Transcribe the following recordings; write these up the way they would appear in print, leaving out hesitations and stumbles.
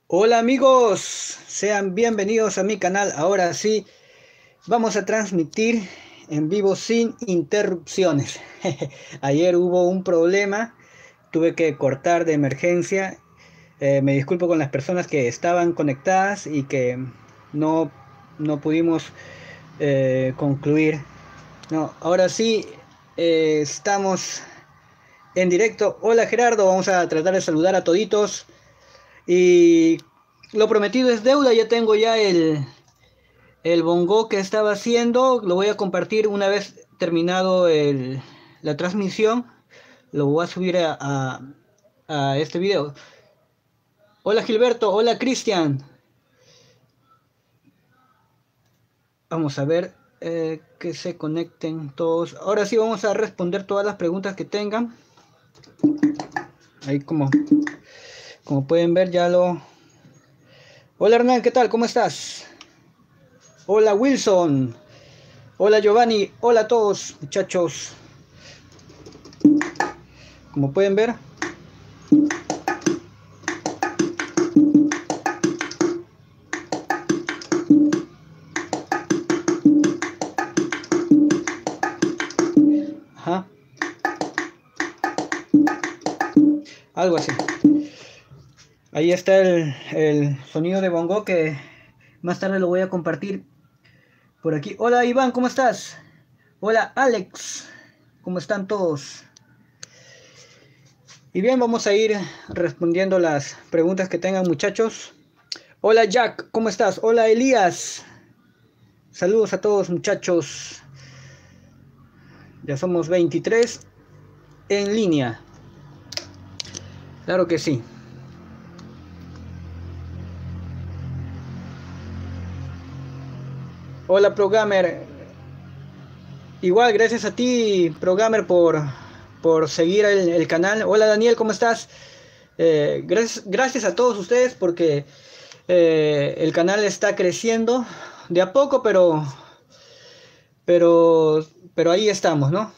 Hola amigos, sean bienvenidos a mi canal. Ahora sí, vamos a transmitir en vivo sin interrupciones. Ayer hubo un problema, tuve que cortar de emergencia. Me disculpo con las personas que estaban conectadas y que no, no pudimos concluir. No, ahora sí, estamos en directo. Hola Gerardo, vamos a tratar de saludar a toditos. Y lo prometido es deuda, ya tengo ya el bongo que estaba haciendo, lo voy a compartir una vez terminado la transmisión, lo voy a subir a este video. Hola Gilberto, hola Cristian, vamos a ver que se conecten todos. Ahora sí vamos a responder todas las preguntas que tengan. Ahí como pueden ver ya lo... Hola Hernán, ¿qué tal? ¿Cómo estás? Hola Wilson. Hola Giovanni, hola a todos muchachos. Como pueden ver, ajá, algo así. Ahí está el sonido de bongo que más tarde lo voy a compartir por aquí. Hola Iván, ¿cómo estás? Hola Alex, ¿cómo están todos? Y bien, vamos a ir respondiendo las preguntas que tengan muchachos. Hola Jack, ¿cómo estás? Hola Elías. Saludos a todos muchachos. Ya somos 23 en línea. Claro que sí. Hola Programmer. Igual, gracias a ti, Programmer, por seguir el canal. Hola Daniel, ¿cómo estás? Gracias a todos ustedes porque el canal está creciendo de a poco, pero, pero ahí estamos, ¿no?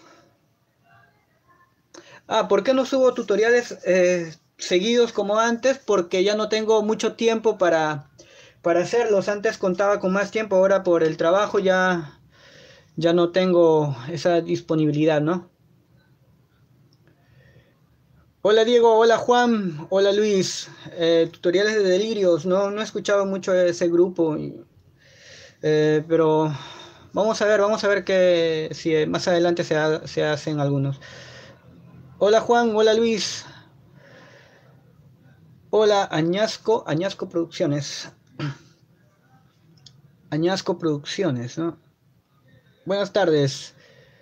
Ah, ¿por qué no subo tutoriales seguidos como antes? Porque ya no tengo mucho tiempo para hacerlos. Antes contaba con más tiempo, ahora por el trabajo ya no tengo esa disponibilidad, ¿no? Hola Diego, hola Juan, hola Luis. Tutoriales de delirios, no he escuchado mucho de ese grupo, pero vamos a ver que si más adelante se hacen algunos. Hola Juan, hola Luis, hola Añasco Producciones, Añasco Producciones, ¿no? Buenas tardes.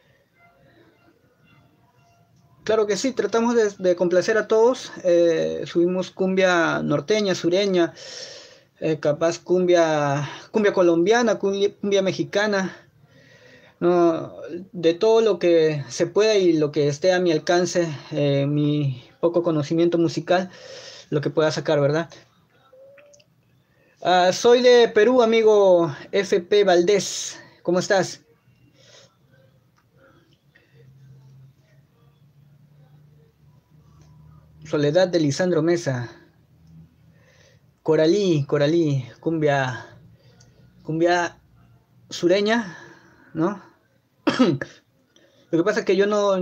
Claro que sí, tratamos de complacer a todos. Subimos cumbia norteña, sureña, capaz cumbia colombiana, cumbia mexicana, ¿no? De todo lo que se pueda y lo que esté a mi alcance, mi poco conocimiento musical, lo que pueda sacar, ¿verdad? Soy de Perú, amigo FP Valdés. ¿Cómo estás? Soledad de Lisandro Mesa. Coralí, cumbia sureña, ¿no? Lo que pasa es que yo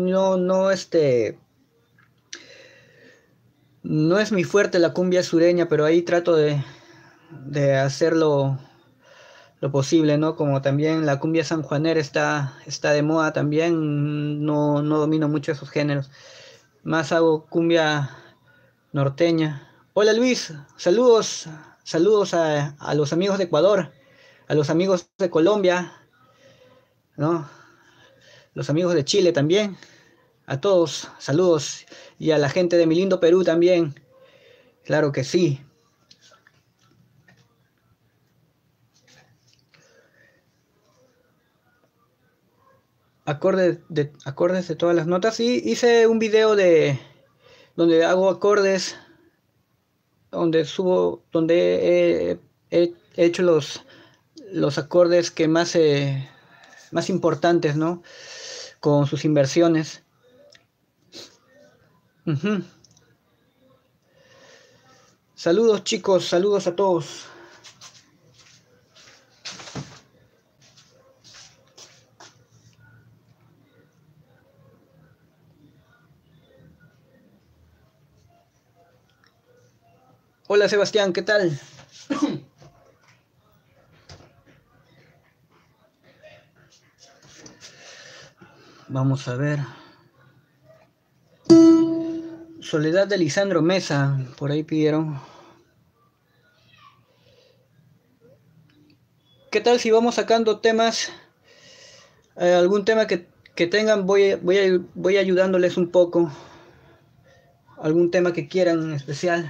no es mi fuerte la cumbia sureña, pero ahí trato de hacerlo lo posible, ¿no? Como también la cumbia sanjuanera está de moda también, no domino mucho esos géneros. Más hago cumbia norteña. Hola Luis, saludos a los amigos de Ecuador, a los amigos de Colombia, ¿no? Los amigos de Chile también, a todos, saludos. Y a la gente de mi lindo Perú también, claro que sí. Acordes de todas las notas. Y hice un video donde hago acordes, donde he hecho los acordes que más importantes, ¿no? Con sus inversiones. Ujú. Saludos chicos, saludos a todos. Hola Sebastián, ¿qué tal? Vamos a ver. Soledad de Lisandro Mesa, por ahí pidieron. ¿Qué tal si vamos sacando temas? Algún tema que tengan, voy ayudándoles un poco. Algún tema que quieran en especial.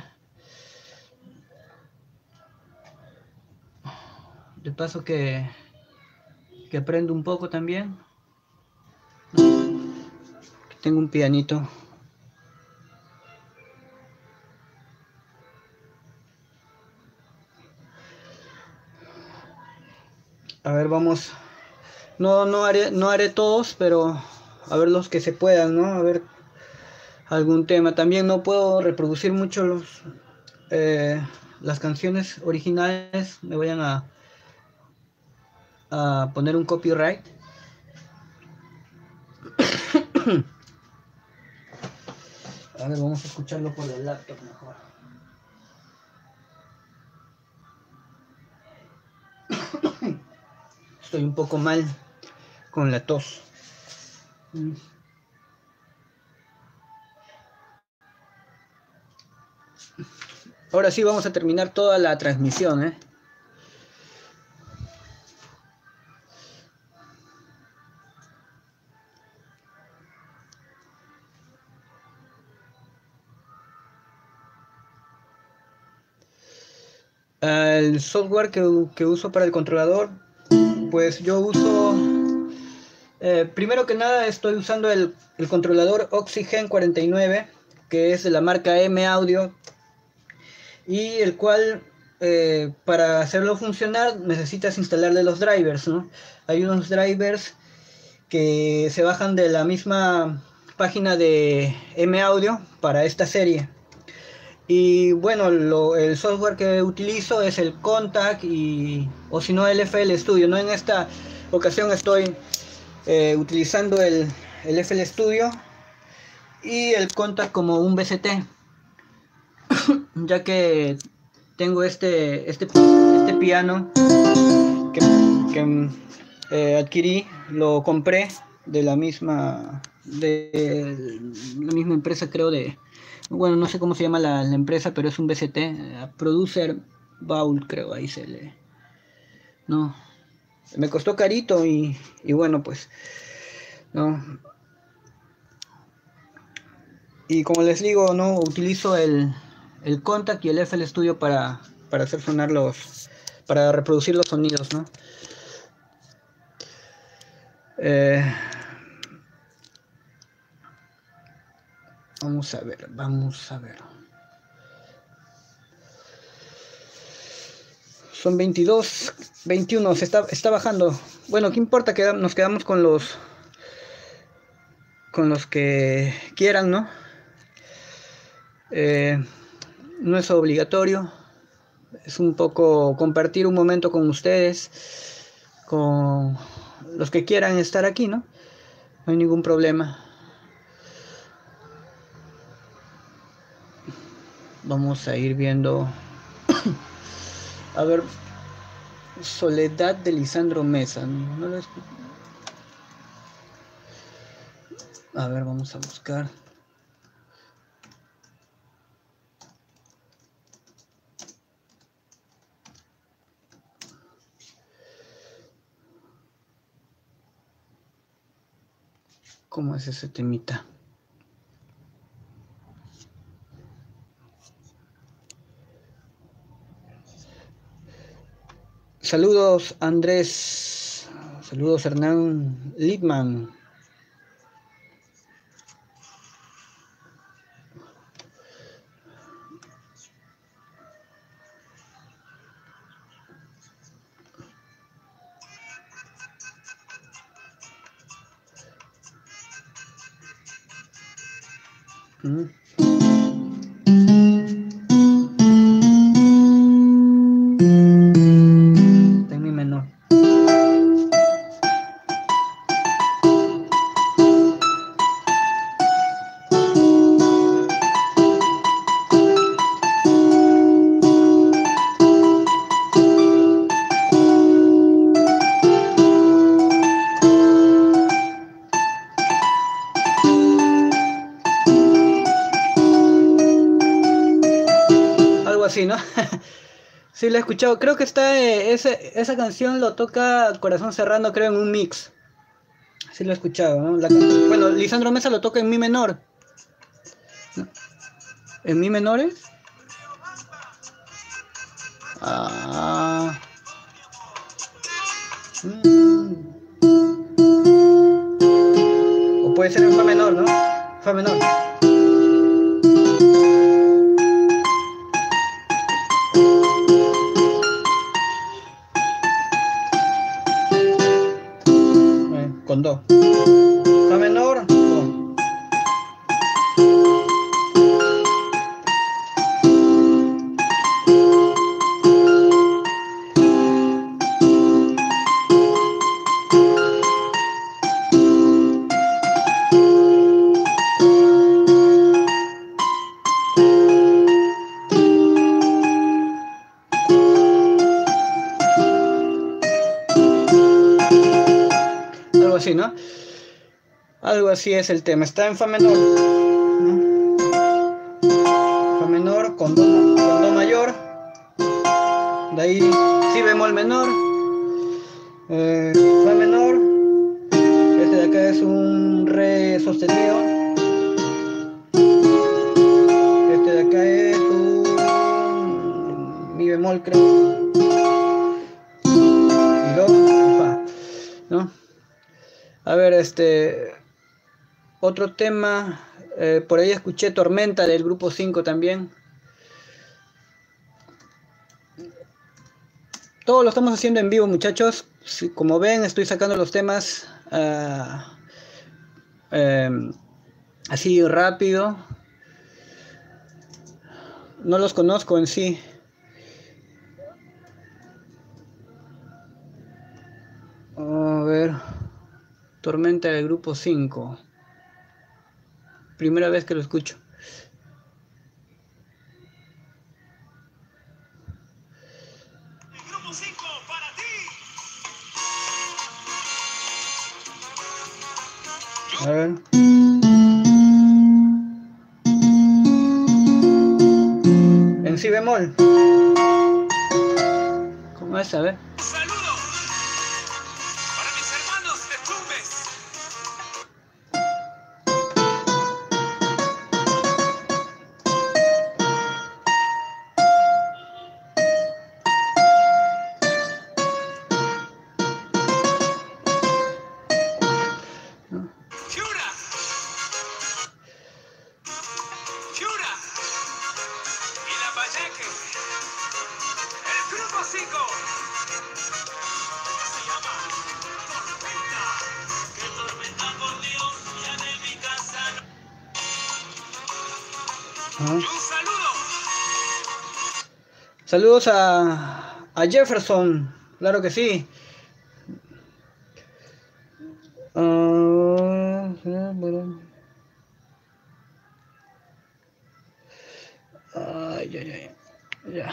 De paso que aprendo un poco también. Tengo un pianito. A ver, vamos. No haré todos, pero a ver los que se puedan, ¿no? A ver algún tema. También no puedo reproducir mucho las canciones originales. Me vayan a poner un copyright. A ver, vamos a escucharlo por el laptop mejor. Estoy un poco mal con la tos. Ahora sí vamos a terminar toda la transmisión, ¿eh? El software que uso para el controlador, pues yo uso, primero que nada estoy usando el controlador Oxygen 49, que es de la marca M Audio, y el cual para hacerlo funcionar necesitas instalarle los drivers, ¿no? Hay unos drivers que se bajan de la misma página de M Audio para esta serie. Y bueno, el software que utilizo es el Kontakt o si no el FL Studio. ¿No? En esta ocasión estoy utilizando el FL Studio y el Kontakt como un VST, ya que tengo este piano que adquirí, lo compré de la misma empresa, creo, bueno, no sé cómo se llama la empresa, pero es un VST, Producer Baul, creo, ahí no, me costó carito y bueno, pues, no, y como les digo, no, utilizo el Kontakt y el FL Studio para hacer sonar para reproducir los sonidos, ¿no? Vamos a ver. Son 22, 21, está bajando. Bueno, ¿qué importa? Nos quedamos con los que quieran, ¿no? No es obligatorio. Es un poco compartir un momento con ustedes, con los que quieran estar aquí, ¿no? No hay ningún problema. Vamos a ir viendo. A ver, Soledad de Lisandro Mesa. No lo A ver, vamos a buscar. ¿Cómo es ese temita? Saludos Andrés, saludos Hernán Littman. algo así, ¿no? Sí, lo he escuchado. Creo que está, esa canción lo toca Corazón Serrano, creo, en un mix. Sí, lo he escuchado, ¿no? Bueno, Lisandro Mesa lo toca en mi menor. ¿No? ¿En mi menores? Ah. O puede ser en fa menor, ¿no? Fa menor. Con do. Fa menor, do. Algo así, ¿no? Algo así es el tema. Está en fa menor. ¿No? Fa menor con do mayor. De ahí si bemol menor. Fa menor. Este de acá es un re sostenido. Este de acá es un mi bemol, creo. Y do, fa, ¿no? A ver, otro tema. Por ahí escuché Tormenta del grupo 5 también. Todo lo estamos haciendo en vivo, muchachos. Sí, como ven, estoy sacando los temas así rápido. No los conozco en sí. A ver. Tormenta del grupo 5. Primera vez que lo escucho. El grupo 5 para ti. A ver. En si bemol. ¿Cómo es? A ver. Saludos para mis hermanos de Tumbes. Fiura. Fiura. Y la Valleque. El grupo 5. Se llama Tormenta. Que tormenta por Dios, ya de mi casa. Y un saludo. Saludos a Jefferson. Claro que sí. Ay, ay, ay. Ya.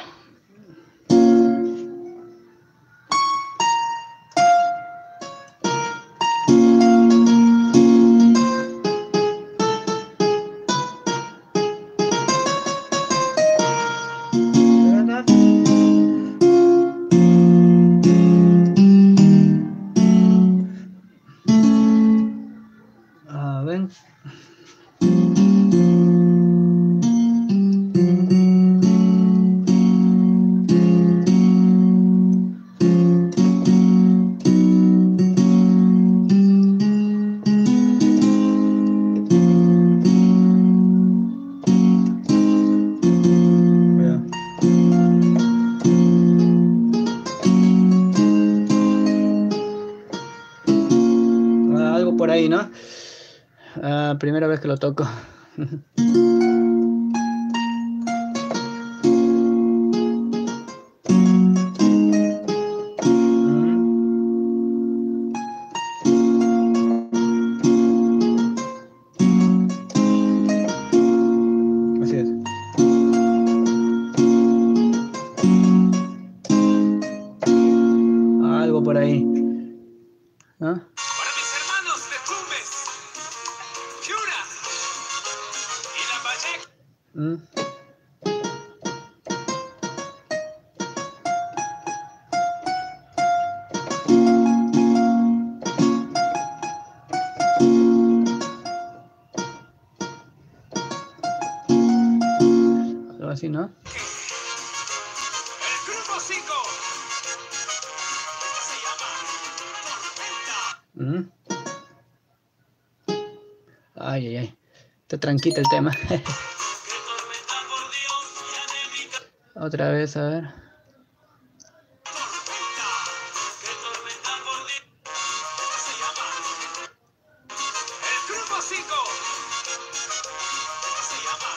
A ver. Algo por ahí, ¿no? Primera vez que lo toco. Así es. Algo por ahí. ¿No? Para mis hermanos de Tumbes, Fiura y la Valleque. ¿no? El grupo 5 se llama Tormenta. Ay, ay, ay. Está tranquilo el tema. Otra vez, a ver. El grupo 5 se llama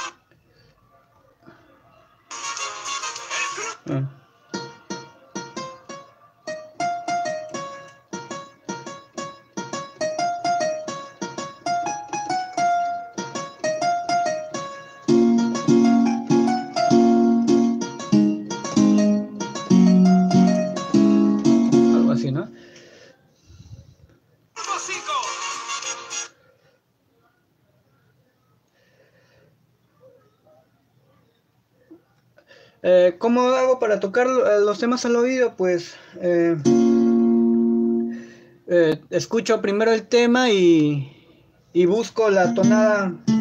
Algo así, ¿no? Grupo 5. ¿Cómo hago para tocar los temas al oído? Pues escucho primero el tema y busco la tonada